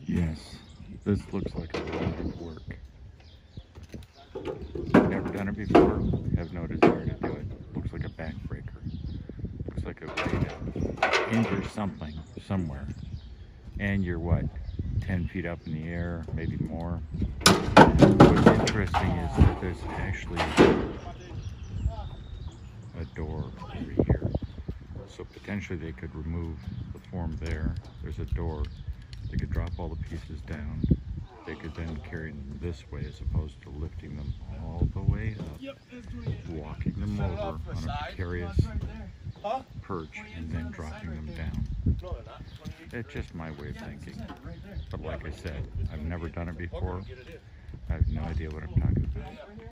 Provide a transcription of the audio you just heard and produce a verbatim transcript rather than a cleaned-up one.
Yes, this looks like a lot of work. Never done it before, have no desire to do it. Looks like a backbreaker. Looks like a way to injure something somewhere. And you're what, ten feet up in the air, maybe more. What's interesting is that there's actually a door over here. So potentially they could remove the form there. There's a door. They could drop all the pieces down. They could then carry them this way as opposed to lifting them all the way up, walking them over on a precarious perch and then dropping them down. It's just my way of thinking. But like I said, I've never done it before. I have no idea what I'm talking about.